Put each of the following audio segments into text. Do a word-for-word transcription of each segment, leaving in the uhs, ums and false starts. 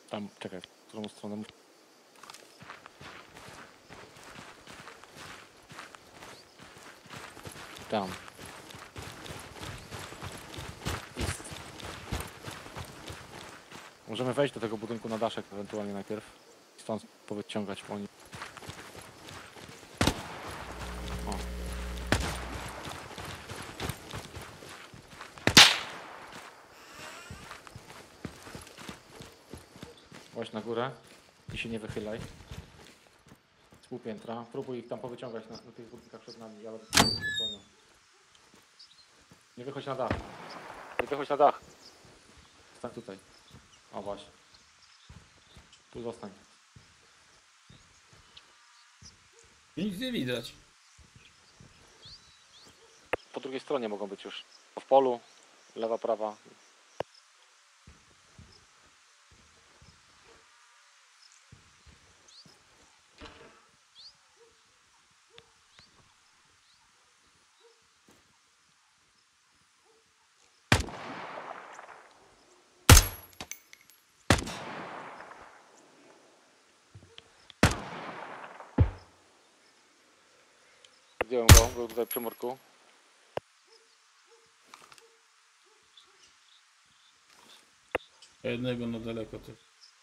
Tam, czekaj, w którą stronę muszę... Tam. Jest. Możemy wejść do tego budynku na daszek ewentualnie najpierw. I stąd powyciągać po nim. O. Właśnie na górę i się nie wychylaj. Z półpiętra. Próbuj ich tam powyciągać na, na tych budynkach przed nami. Ja będę zasłaniał. Nie wychodź na dach. Nie wychodź na dach. Stań tutaj. O właśnie. Tu zostań. Nic nie widać. Po drugiej stronie mogą być już. W polu. Lewa, prawa. Zdjąłem go, był tutaj przy murku. Jednego na daleko to.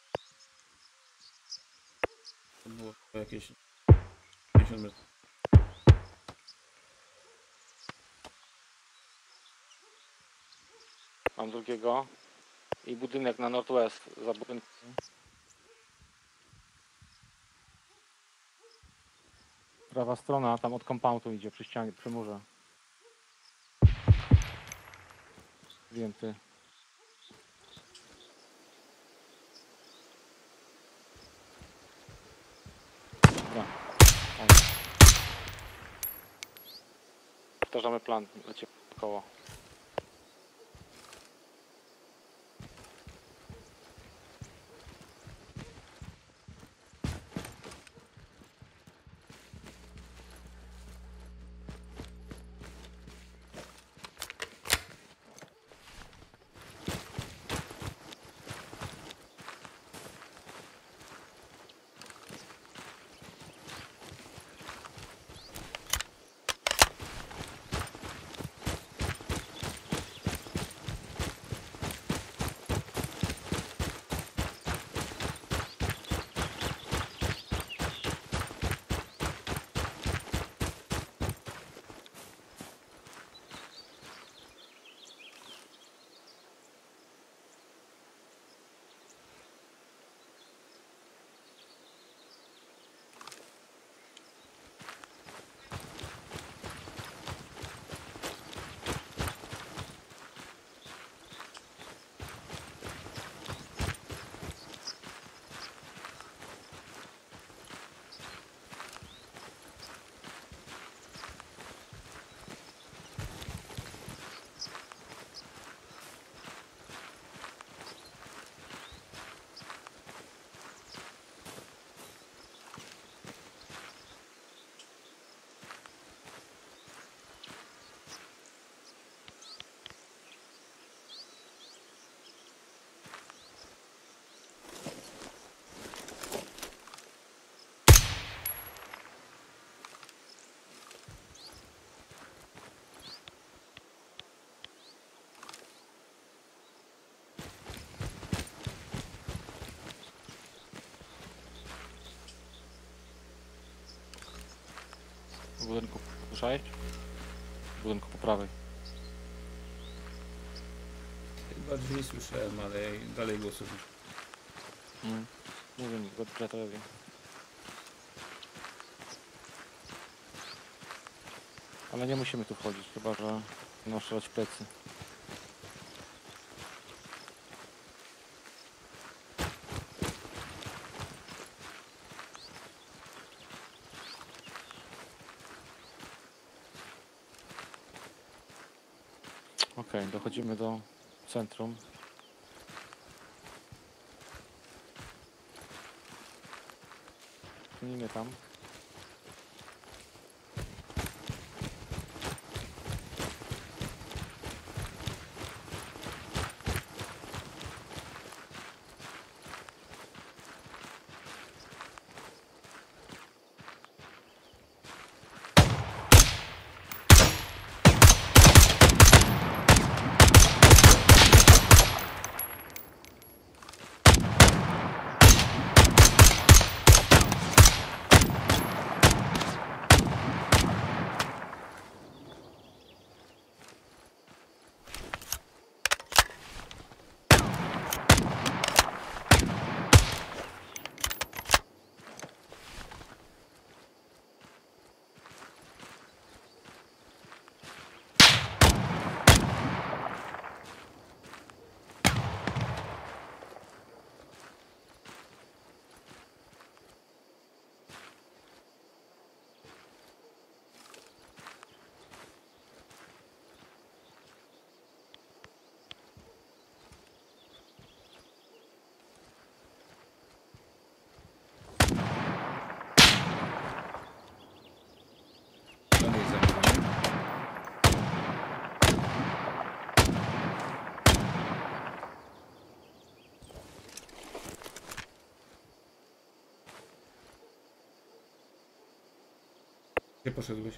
To było jakieś pięćdziesiąt metrów. Mam drugiego. I budynek na northwest za budynkiem. Prawa strona, tam od compoundu idzie, przy ścianie, przy murze. Wiem ty. Dobra. Powtarzamy plan, lecie koło. W budynku słyszałeś? W budynku po prawej. Chyba drzwi słyszałem, ale dalej głosu. Mm. Mówię mi, Godbratowi. Ale nie musimy tu wchodzić, chyba że będą strzelać w plecy. Okej, okay, dochodzimy do centrum. Pnijmy tam. Gdzie poszedłeś?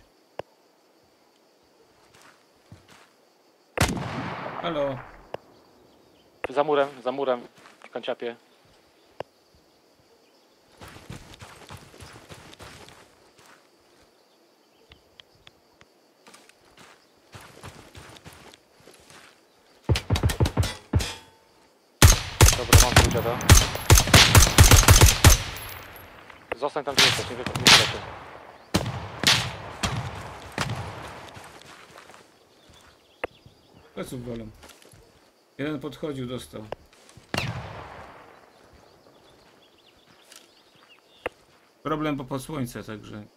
Halo? Za murem, za murem, w kanciapie. Dobra, mam tu dziada. Zostań tam, gdzie jesteś, nie wy- nie wylecie. Pleców golem. Jeden podchodził, dostał. Problem po pod słońce, także